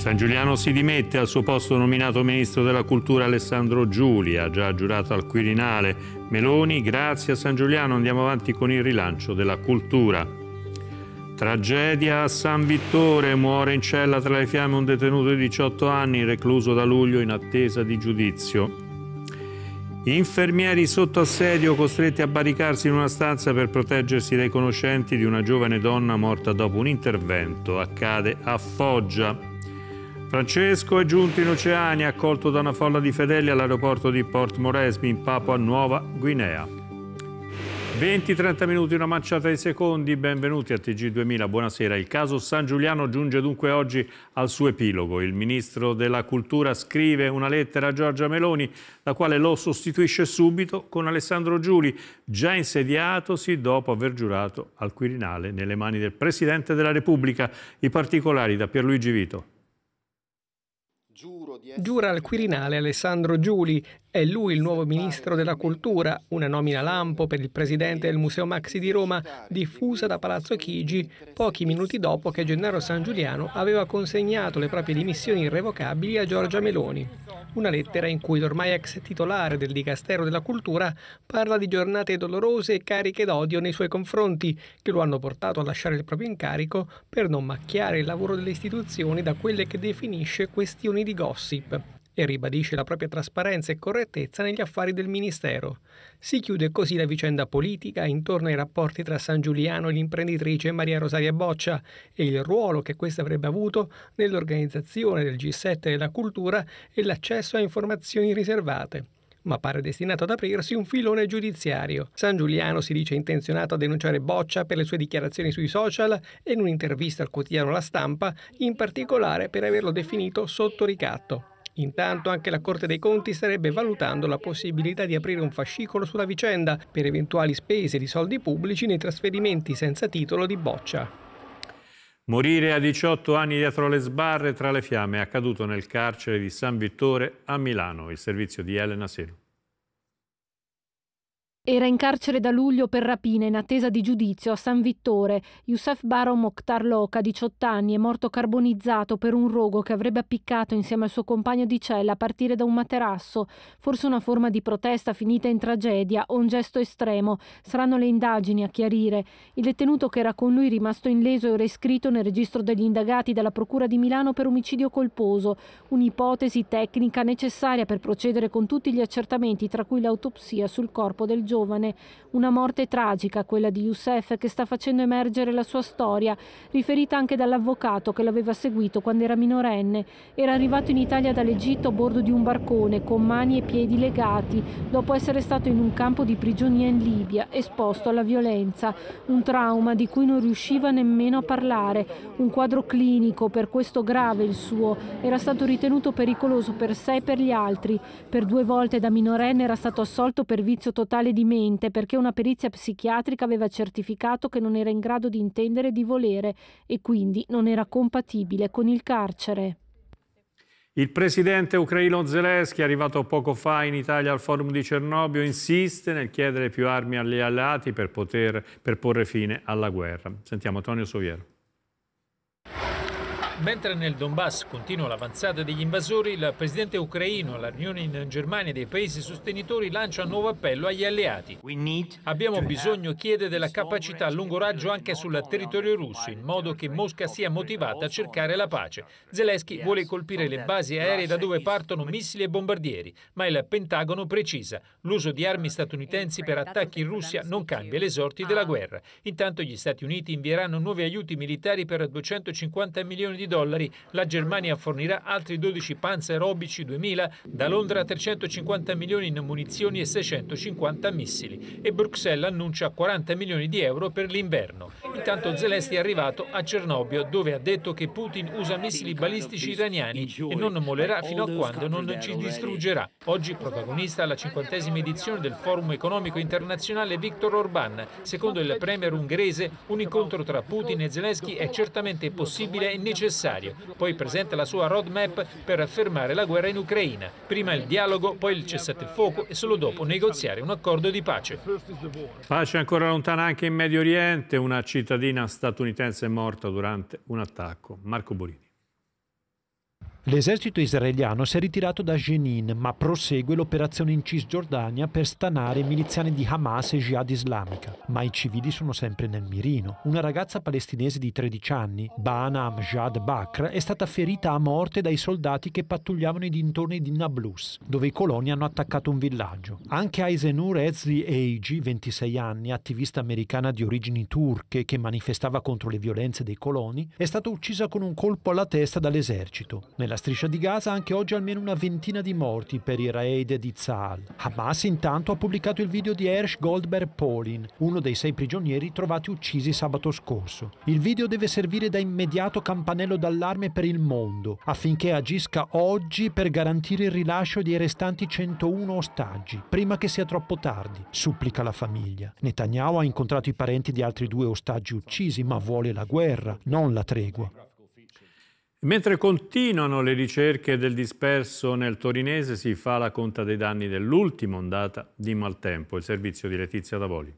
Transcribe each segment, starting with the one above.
Sangiuliano si dimette, al suo posto nominato ministro della cultura Alessandro Giuli, ha già giurato al Quirinale. Meloni, grazie a Sangiuliano andiamo avanti con il rilancio della cultura. Tragedia a San Vittore, muore in cella tra le fiamme un detenuto di 18 anni, recluso da luglio in attesa di giudizio. Infermieri sotto assedio costretti a barricarsi in una stanza per proteggersi dai conoscenti di una giovane donna morta dopo un intervento. Accade a Foggia. Francesco è giunto in Oceania, accolto da una folla di fedeli all'aeroporto di Port Moresby in Papua Nuova Guinea. 20-30 minuti, una manciata di secondi, benvenuti a TG2000, buonasera. Il caso Sangiuliano giunge dunque oggi al suo epilogo. Il ministro della cultura scrive una lettera a Giorgia Meloni, la quale lo sostituisce subito con Alessandro Giuli, già insediatosi dopo aver giurato al Quirinale nelle mani del Presidente della Repubblica. I particolari da Pierluigi Vito. Giura al Quirinale Alessandro Giuli. È lui il nuovo ministro della cultura, una nomina lampo per il presidente del Museo Maxi di Roma, diffusa da Palazzo Chigi pochi minuti dopo che Gennaro Sangiuliano aveva consegnato le proprie dimissioni irrevocabili a Giorgia Meloni. Una lettera in cui l'ormai ex titolare del Dicastero della Cultura parla di giornate dolorose e cariche d'odio nei suoi confronti, che lo hanno portato a lasciare il proprio incarico per non macchiare il lavoro delle istituzioni da quelle che definisce questioni di gossip, e ribadisce la propria trasparenza e correttezza negli affari del Ministero. Si chiude così la vicenda politica intorno ai rapporti tra Sangiuliano e l'imprenditrice Maria Rosaria Boccia e il ruolo che questa avrebbe avuto nell'organizzazione del G7 della cultura e l'accesso a informazioni riservate. Ma pare destinato ad aprirsi un filone giudiziario. Sangiuliano si dice intenzionato a denunciare Boccia per le sue dichiarazioni sui social e in un'intervista al quotidiano La Stampa, in particolare per averlo definito sotto ricatto. Intanto anche la Corte dei Conti starebbe valutando la possibilità di aprire un fascicolo sulla vicenda per eventuali spese di soldi pubblici nei trasferimenti senza titolo di Boccia. Morire a 18 anni dietro le sbarre tra le fiamme è accaduto nel carcere di San Vittore a Milano. Il servizio di Elena Selu. Era in carcere da luglio per rapina in attesa di giudizio a San Vittore. Youssef Baro Mokhtar Loca, 18 anni, è morto carbonizzato per un rogo che avrebbe appiccato insieme al suo compagno di cella a partire da un materasso. Forse una forma di protesta finita in tragedia o un gesto estremo. Saranno le indagini a chiarire. Il detenuto che era con lui, rimasto illeso, è ora iscritto nel registro degli indagati dalla Procura di Milano per omicidio colposo. Un'ipotesi tecnica necessaria per procedere con tutti gli accertamenti, tra cui l'autopsia sul corpo del giovane. Una morte tragica, quella di Youssef, che sta facendo emergere la sua storia, riferita anche dall'avvocato che l'aveva seguito quando era minorenne. Era arrivato in Italia dall'Egitto a bordo di un barcone, con mani e piedi legati, dopo essere stato in un campo di prigionia in Libia, esposto alla violenza. Un trauma di cui non riusciva nemmeno a parlare. Un quadro clinico, per questo grave il suo. Era stato ritenuto pericoloso per sé e per gli altri. Per 2 volte da minorenne era stato assolto per vizio totale di mente, perché una perizia psichiatrica aveva certificato che non era in grado di intendere e di volere e quindi non era compatibile con il carcere. Il presidente ucraino Zelensky, arrivato poco fa in Italia al forum di Cernobbio, insiste nel chiedere più armi agli alleati per porre fine alla guerra. Sentiamo Antonio Soviero. Mentre nel Donbass continua l'avanzata degli invasori, il presidente ucraino alla riunione in Germania dei paesi sostenitori lancia un nuovo appello agli alleati. Abbiamo bisogno, chiede, della capacità a lungo raggio anche sul territorio russo, in modo che Mosca sia motivata a cercare la pace. Zelensky vuole colpire le basi aeree da dove partono missili e bombardieri, ma il Pentagono precisa: l'uso di armi statunitensi per attacchi in Russia non cambia le sorti della guerra. Intanto gli Stati Uniti invieranno nuovi aiuti militari per 250 milioni di dollari, la Germania fornirà altri 12 Panzer Obici 2000, da Londra 350 milioni in munizioni e 650 missili, e Bruxelles annuncia 40 milioni di euro per l'inverno. Intanto Zelensky è arrivato a Cernobbio, dove ha detto che Putin usa missili balistici iraniani e non mollerà fino a quando non ci distruggerà. Oggi protagonista alla 50ª edizione del Forum Economico Internazionale Viktor Orbán. Secondo il premier ungherese, un incontro tra Putin e Zelensky è certamente possibile e necessario. Poi presenta la sua roadmap per fermare la guerra in Ucraina. Prima il dialogo, poi il cessate il fuoco e solo dopo negoziare un accordo di pace. Pace ancora lontana anche in Medio Oriente. Una cittadina statunitense è morta durante un attacco. Marco Borini. L'esercito israeliano si è ritirato da Jenin, ma prosegue l'operazione in Cisgiordania per stanare i miliziani di Hamas e Jihad Islamica. Ma i civili sono sempre nel mirino. Una ragazza palestinese di 13 anni, Bana Amjad Bakr, è stata ferita a morte dai soldati che pattugliavano i dintorni di Nablus, dove i coloni hanno attaccato un villaggio. Anche Aysenur Ezri Eigi, 26 anni, attivista americana di origini turche che manifestava contro le violenze dei coloni, è stata uccisa con un colpo alla testa dall'esercito. Nella striscia di Gaza anche oggi almeno una ventina di morti per i raid di Tzal. Hamas intanto ha pubblicato il video di Hersh Goldberg Polin, uno dei 6 prigionieri trovati uccisi sabato scorso. Il video deve servire da immediato campanello d'allarme per il mondo, affinché agisca oggi per garantire il rilascio dei restanti 101 ostaggi, prima che sia troppo tardi, supplica la famiglia. Netanyahu ha incontrato i parenti di altri 2 ostaggi uccisi, ma vuole la guerra, non la tregua. Mentre continuano le ricerche del disperso nel torinese, si fa la conta dei danni dell'ultima ondata di maltempo. Il servizio di Letizia Davoli.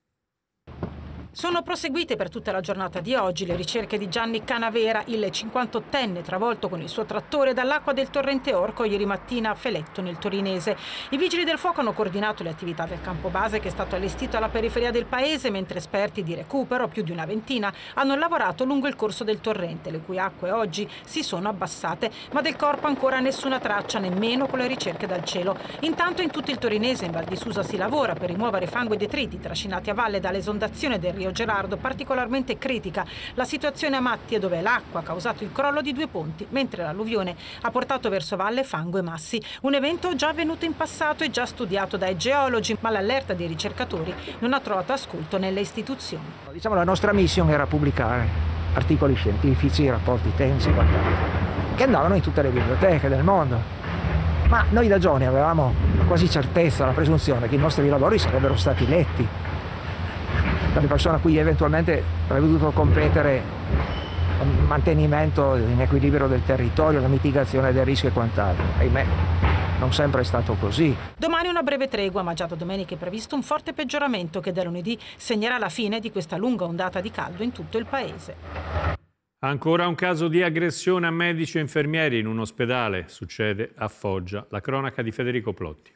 Sono proseguite per tutta la giornata di oggi le ricerche di Gianni Canavera, il 58enne travolto con il suo trattore dall'acqua del torrente Orco ieri mattina a Feletto nel torinese. I vigili del fuoco hanno coordinato le attività del campo base che è stato allestito alla periferia del paese, mentre esperti di recupero, più di una ventina, hanno lavorato lungo il corso del torrente, le cui acque oggi si sono abbassate, ma del corpo ancora nessuna traccia, nemmeno con le ricerche dal cielo. Intanto in tutto il torinese, in Val di Susa, si lavora per rimuovere fango e detriti trascinati a valle dall'esondazione del Rio Gerardo, particolarmente critica la situazione a Mattie, dove l'acqua ha causato il crollo di 2 ponti, mentre l'alluvione ha portato verso valle fango e massi. Un evento già avvenuto in passato e già studiato dai geologi, ma l'allerta dei ricercatori non ha trovato ascolto nelle istituzioni. Diciamo, la nostra missione era pubblicare articoli scientifici, rapporti tecnici, che andavano in tutte le biblioteche del mondo. Ma noi da giovani avevamo quasi certezza, la presunzione che i nostri lavori sarebbero stati letti dalle persone a cui eventualmente avrebbe dovuto competere il mantenimento in equilibrio del territorio, la mitigazione del rischio e quant'altro. Ahimè, non sempre è stato così. Domani una breve tregua, ma già da domenica è previsto un forte peggioramento che da lunedì segnerà la fine di questa lunga ondata di caldo in tutto il paese. Ancora un caso di aggressione a medici e infermieri in un ospedale. Succede a Foggia. La cronaca di Federico Plotti.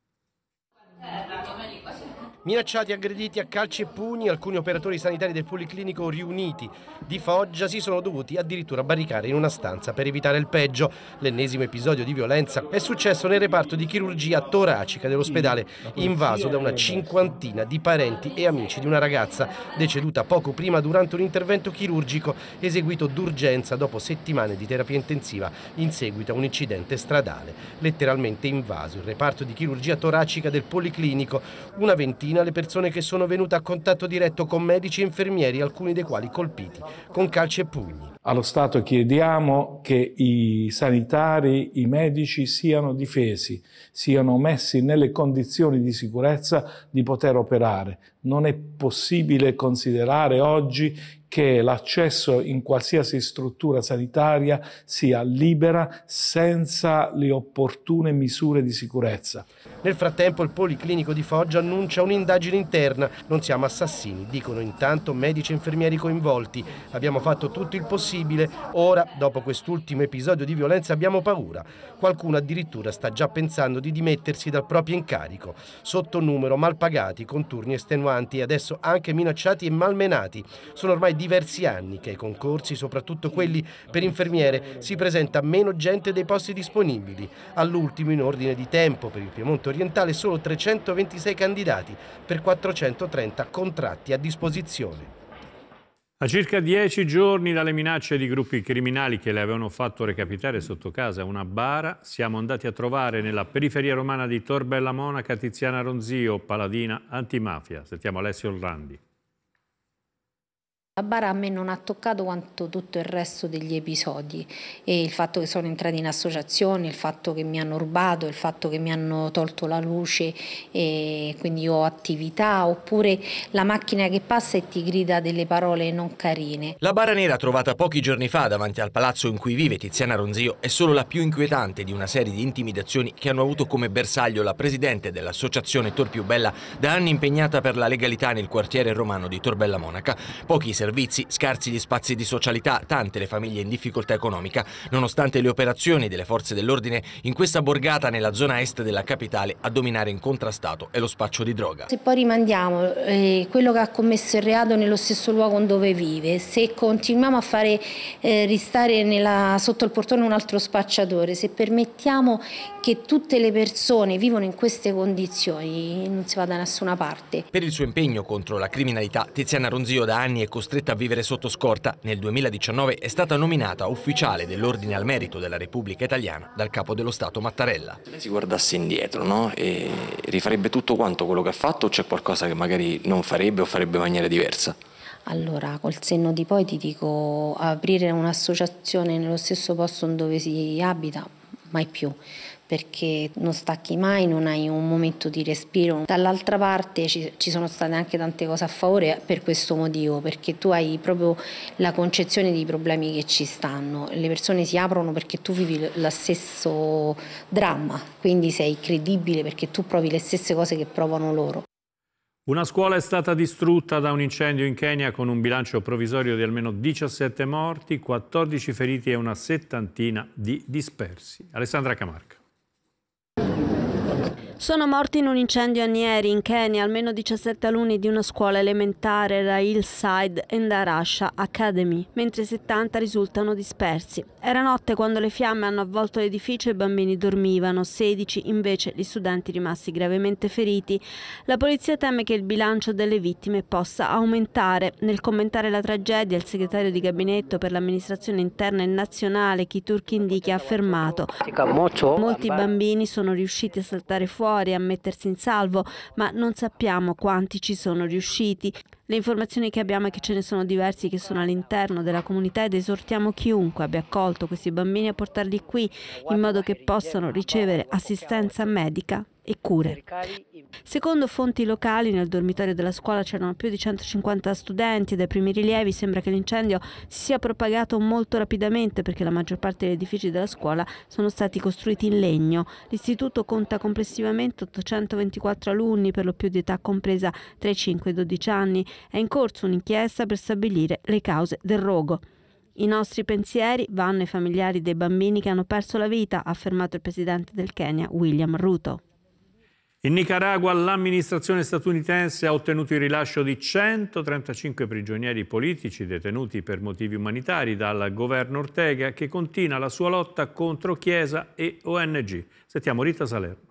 Minacciati e aggrediti a calci e pugni, alcuni operatori sanitari del Policlinico Riuniti di Foggia si sono dovuti addirittura barricare in una stanza per evitare il peggio. L'ennesimo episodio di violenza è successo nel reparto di chirurgia toracica dell'ospedale, invaso da una 50ina di parenti e amici di una ragazza deceduta poco prima durante un intervento chirurgico eseguito d'urgenza dopo settimane di terapia intensiva in seguito a un incidente stradale. Letteralmente invaso il reparto di chirurgia toracica del Policlinico, una ventina le persone che sono venute a contatto diretto con medici e infermieri, alcuni dei quali colpiti con calci e pugni. Allo Stato chiediamo che i sanitari, i medici siano difesi, siano messi nelle condizioni di sicurezza di poter operare. Non è possibile considerare oggi che l'accesso in qualsiasi struttura sanitaria sia libera senza le opportune misure di sicurezza. Nel frattempo il Policlinico di Foggia annuncia un'indagine interna. Non siamo assassini, dicono intanto medici e infermieri coinvolti. Abbiamo fatto tutto il possibile. Ora, dopo quest'ultimo episodio di violenza, abbiamo paura. Qualcuno addirittura sta già pensando di dimettersi dal proprio incarico. Sottonumero, mal pagati, con turni estenuanti e adesso anche minacciati e malmenati. Sono ormai diversi anni che ai concorsi, soprattutto quelli per infermiere, si presenta meno gente dei posti disponibili. All'ultimo, in ordine di tempo, per il Piemonte orientale solo 326 candidati per 430 contratti a disposizione. A circa 10 giorni dalle minacce di gruppi criminali che le avevano fatto recapitare sotto casa una bara, siamo andati a trovare nella periferia romana di Tor Bella Monaca Tiziana Ronzio, paladina antimafia. Sentiamo Alessio Orlandi. La bara a me non ha toccato quanto tutto il resto degli episodi, e il fatto che sono entrati in associazione, il fatto che mi hanno rubato, il fatto che mi hanno tolto la luce e quindi ho attività, oppure la macchina che passa e ti grida delle parole non carine. La bara nera trovata pochi giorni fa davanti al palazzo in cui vive Tiziana Ronzio è solo la più inquietante di una serie di intimidazioni che hanno avuto come bersaglio la presidente dell'associazione Tor Più Bella, da anni impegnata per la legalità nel quartiere romano di Tor Bella Monaca. Pochi servizi, scarsi gli spazi di socialità, tante le famiglie in difficoltà economica, nonostante le operazioni delle forze dell'ordine in questa borgata nella zona est della capitale. A dominare incontrastato è lo spaccio di droga. Se poi rimandiamo quello che ha commesso il reato nello stesso luogo dove vive, se continuiamo a fare ristare sotto il portone un altro spacciatore, se permettiamo che tutte le persone vivono in queste condizioni, non si va da nessuna parte. Per il suo impegno contro la criminalità, Tiziana Ronzio da anni è costretta a vivere sotto scorta. Nel 2019 è stata nominata ufficiale dell'Ordine al Merito della Repubblica Italiana dal capo dello Stato Mattarella. Se lei si guardasse indietro, no? E rifarebbe tutto quanto quello che ha fatto, o c'è qualcosa che magari non farebbe o farebbe in maniera diversa? Allora, col senno di poi ti dico, aprire un'associazione nello stesso posto dove si abita, mai più, perché non stacchi mai, non hai un momento di respiro. Dall'altra parte ci sono state anche tante cose a favore per questo motivo, perché tu hai proprio la concezione dei problemi che ci stanno, le persone si aprono perché tu vivi lo stesso dramma, quindi sei credibile perché tu provi le stesse cose che provano loro. Una scuola è stata distrutta da un incendio in Kenya con un bilancio provvisorio di almeno 17 morti, 14 feriti e una settantina di dispersi. Alessandra Camarca. Sono morti in un incendio a Nyeri, in Kenya, almeno 17 alunni di una scuola elementare, la Hillside Endarasha Academy, mentre 70 risultano dispersi. Era notte quando le fiamme hanno avvolto l'edificio e i bambini dormivano, 16 invece gli studenti rimasti gravemente feriti. La polizia teme che il bilancio delle vittime possa aumentare. Nel commentare la tragedia, il segretario di gabinetto per l'amministrazione interna e nazionale, Kithure Kindiki, ha affermato: molti bambini sono riusciti a saltare fuori, a mettersi in salvo, ma non sappiamo quanti ci sono riusciti. Le informazioni che abbiamo è che ce ne sono diversi che sono all'interno della comunità ed esortiamo chiunque abbia accolto questi bambini a portarli qui in modo che possano ricevere assistenza medica e cure. Secondo fonti locali, nel dormitorio della scuola c'erano più di 150 studenti e dai primi rilievi sembra che l'incendio si sia propagato molto rapidamente perché la maggior parte degli edifici della scuola sono stati costruiti in legno. L'istituto conta complessivamente 824 alunni, per lo più di età compresa tra i 5 e i 12 anni. È in corso un'inchiesta per stabilire le cause del rogo. I nostri pensieri vanno ai familiari dei bambini che hanno perso la vita, ha affermato il presidente del Kenya, William Ruto. In Nicaragua l'amministrazione statunitense ha ottenuto il rilascio di 135 prigionieri politici detenuti per motivi umanitari dal governo Ortega, che continua la sua lotta contro Chiesa e ONG. Sentiamo Rita Salerno.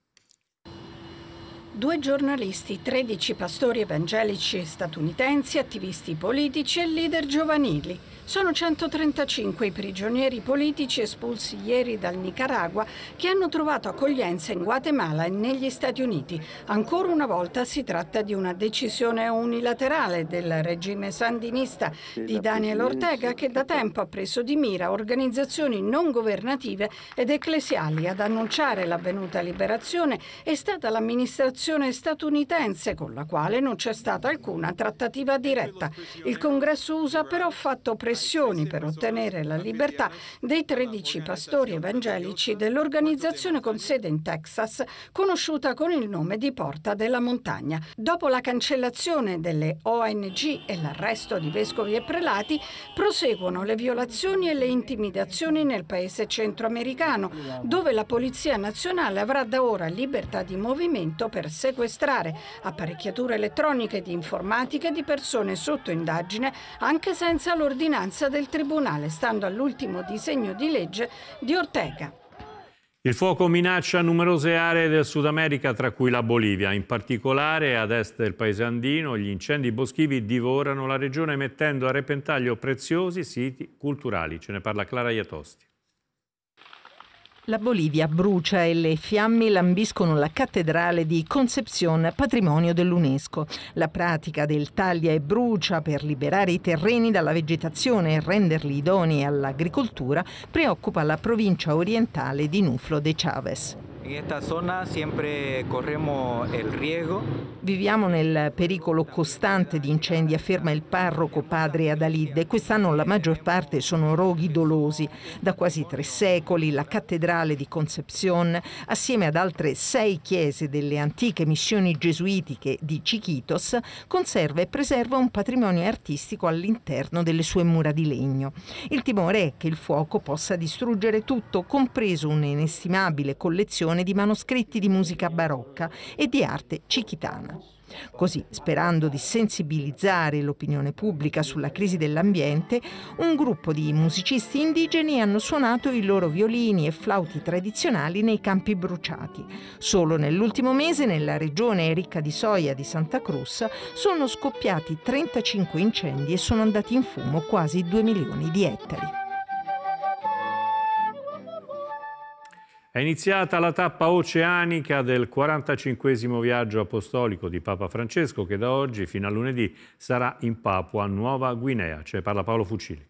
2 giornalisti, 13 pastori evangelici statunitensi, attivisti politici e leader giovanili. Sono 135 i prigionieri politici espulsi ieri dal Nicaragua che hanno trovato accoglienza in Guatemala e negli Stati Uniti. Ancora una volta si tratta di una decisione unilaterale del regime sandinista di Daniel Ortega, che da tempo ha preso di mira organizzazioni non governative ed ecclesiali. Ad annunciare l'avvenuta liberazione è stata l'amministrazione statunitense, con la quale non c'è stata alcuna trattativa diretta. Il Congresso USA ha però fatto pressioni per ottenere la libertà dei 13 pastori evangelici dell'organizzazione con sede in Texas, conosciuta con il nome di Porta della Montagna. Dopo la cancellazione delle ONG e l'arresto di vescovi e prelati, proseguono le violazioni e le intimidazioni nel paese centroamericano, dove la Polizia Nazionale avrà da ora libertà di movimento per sequestrare apparecchiature elettroniche di informatica di persone sotto indagine anche senza l'ordinanza del Tribunale, stando all'ultimo disegno di legge di Ortega. Il fuoco minaccia numerose aree del Sud America, tra cui la Bolivia. In particolare, ad est del paese andino, gli incendi boschivi divorano la regione, mettendo a repentaglio preziosi siti culturali. Ce ne parla Clara Iatosti. La Bolivia brucia e le fiamme lambiscono la cattedrale di Concepción, patrimonio dell'UNESCO. La pratica del taglia e brucia per liberare i terreni dalla vegetazione e renderli idonei all'agricoltura preoccupa la provincia orientale di Nuflo de Chaves. Viviamo nel pericolo costante di incendi, afferma il parroco padre Adalid, e quest'anno la maggior parte sono roghi dolosi. Da quasi 3 secoli la cattedrale di Concepción, assieme ad altre 6 chiese delle antiche missioni gesuitiche di Chiquitos, conserva e preserva un patrimonio artistico all'interno delle sue mura di legno. Il timore è che il fuoco possa distruggere tutto, compreso un'inestimabile collezione di manoscritti di musica barocca e di arte chiquitana. Così, sperando di sensibilizzare l'opinione pubblica sulla crisi dell'ambiente, un gruppo di musicisti indigeni hanno suonato i loro violini e flauti tradizionali nei campi bruciati. Solo nell'ultimo mese, nella regione ricca di soia di Santa Cruz, sono scoppiati 35 incendi e sono andati in fumo quasi 2 milioni di ettari. È iniziata la tappa oceanica del 45esimo viaggio apostolico di Papa Francesco, che da oggi fino a lunedì sarà in Papua Nuova Guinea. Ce ne parla Paolo Fucili.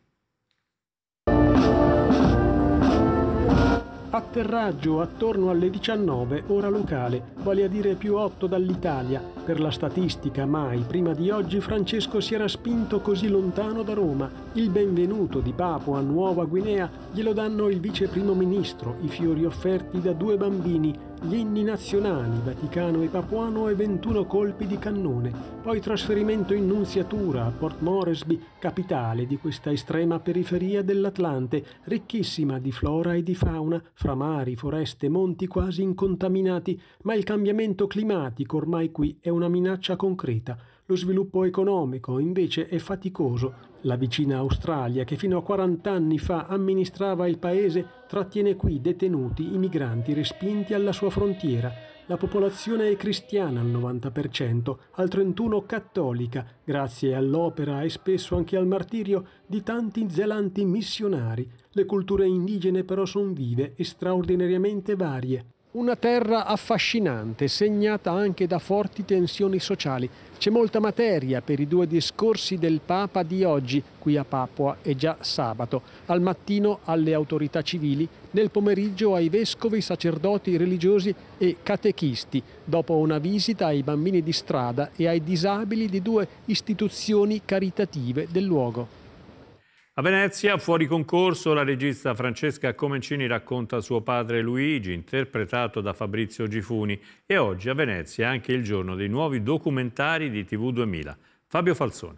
Atterraggio attorno alle 19 ora locale, vale a dire +8 dall'Italia. Per la statistica mai prima di oggi Francesco si era spinto così lontano da Roma. Il benvenuto di Papua Nuova Guinea glielo danno il vice primo ministro, i fiori offerti da 2 bambini, gli inni nazionali, vaticano e papuano e 21 colpi di cannone. Poi trasferimento in nunziatura a Port Moresby, capitale di questa estrema periferia dell'Atlante, ricchissima di flora e di fauna, fra mari, foreste, monti quasi incontaminati, ma il cambiamento climatico ormai qui è una minaccia concreta. Lo sviluppo economico invece è faticoso. La vicina Australia, che fino a 40 anni fa amministrava il paese, trattiene qui detenuti i migranti respinti alla sua frontiera. La popolazione è cristiana al 90%, al 31% cattolica, grazie all'opera e spesso anche al martirio di tanti zelanti missionari. Le culture indigene però sono vive e straordinariamente varie. Una terra affascinante, segnata anche da forti tensioni sociali. C'è molta materia per i 2 discorsi del Papa di oggi, qui a Papua è già sabato, al mattino alle autorità civili, nel pomeriggio ai vescovi, sacerdoti religiosi e catechisti, dopo una visita ai bambini di strada e ai disabili di 2 istituzioni caritative del luogo. A Venezia, fuori concorso, la regista Francesca Comencini racconta suo padre Luigi, interpretato da Fabrizio Gifuni. E oggi a Venezia è anche il giorno dei nuovi documentari di TV 2000. Fabio Falzone.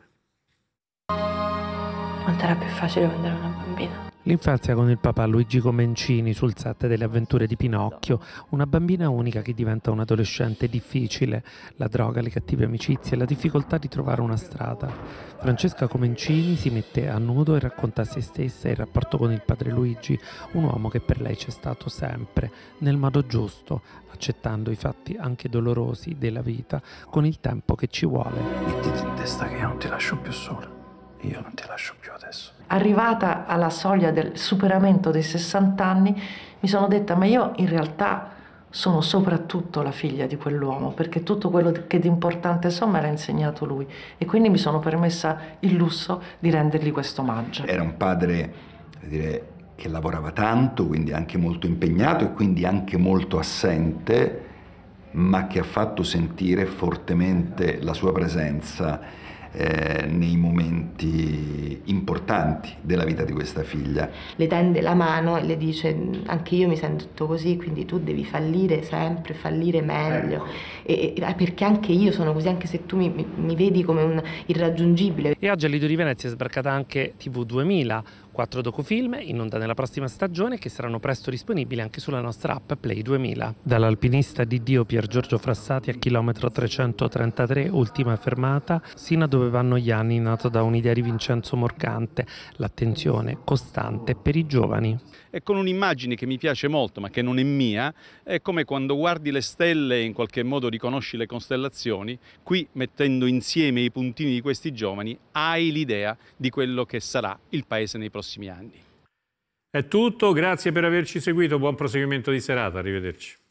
Quanto era più facile quando ero una bambina. L'infanzia con il papà Luigi Comencini sul set delle avventure di Pinocchio, una bambina unica che diventa un adolescente difficile, la droga, le cattive amicizie, la difficoltà di trovare una strada. Francesca Comencini si mette a nudo e racconta a se stessa il rapporto con il padre Luigi, un uomo che per lei c'è stato sempre, nel modo giusto, accettando i fatti anche dolorosi della vita, con il tempo che ci vuole. Mettiti in testa che io non ti lascio più sola. Io non ti lascio più adesso. Arrivata alla soglia del superamento dei 60 anni, mi sono detta, ma io in realtà sono soprattutto la figlia di quell'uomo, perché tutto quello che di importante so me l'ha insegnato lui, e quindi mi sono permessa il lusso di rendergli questo omaggio. Era un padre, che lavorava tanto, quindi anche molto impegnato e quindi anche molto assente, ma che ha fatto sentire fortemente la sua presenza nei momenti importanti della vita di questa figlia. Le tende la mano e le dice, anche io mi sento così, quindi tu devi fallire sempre, fallire meglio, perché anche io sono così, anche se tu mi vedi come un irraggiungibile. E oggi a Lido di Venezia è sbarcata anche TV 2000, 4 docufilm in onda nella prossima stagione che saranno presto disponibili anche sulla nostra app Play 2000. Dall'alpinista di Dio Pier Giorgio Frassati a chilometro 333, ultima fermata, sino a Dove vanno gli anni, nato da un'idea di Vincenzo Morcante, l'attenzione costante per i giovani. E con un'immagine che mi piace molto ma che non è mia, è come quando guardi le stelle e in qualche modo riconosci le costellazioni, qui mettendo insieme i puntini di questi giovani hai l'idea di quello che sarà il paese nei prossimi anni. È tutto, grazie per averci seguito, buon proseguimento di serata, arrivederci.